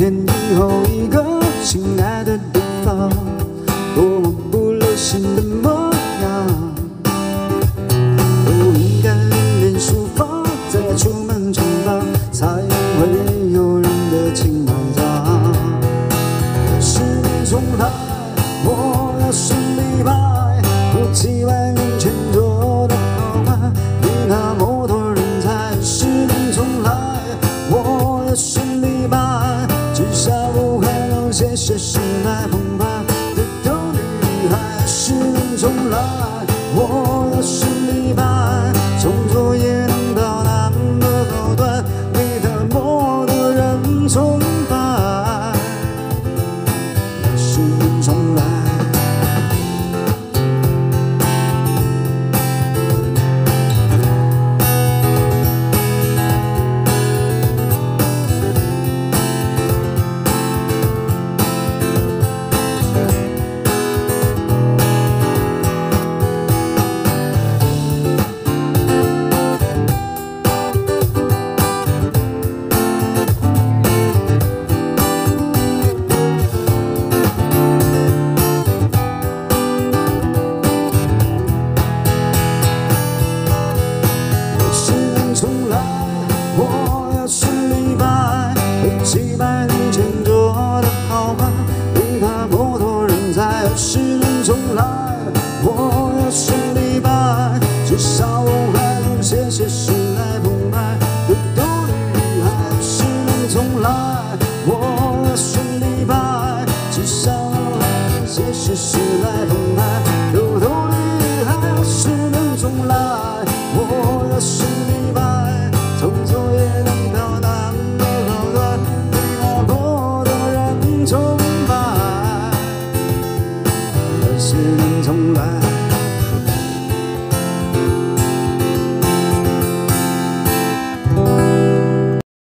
天以后一个心爱的地方，多么不流行的模样。我应该练练书法，再出门闯荡，才会有人的青睐奖。时间重来，我要顺利摆，我几万年前做的好坏，比那么多人才。时间重来，我要顺利摆，至少不会有些时来澎湃的都厉害。时间重来，我要顺利摆，从左也能到那么高端，被那么多人崇拜。时间重来。重来，我要顺利摆，我几百年前做的好坏，比那么多人才。时间重来，我要顺利摆，至少我还有些时来澎湃的都厉害。时间重来，我要顺利摆，至少我还有些时来澎湃的都厉害。时间重来，我要顺利摆，从左也能到那么高端，被那么多人崇拜。时间重来。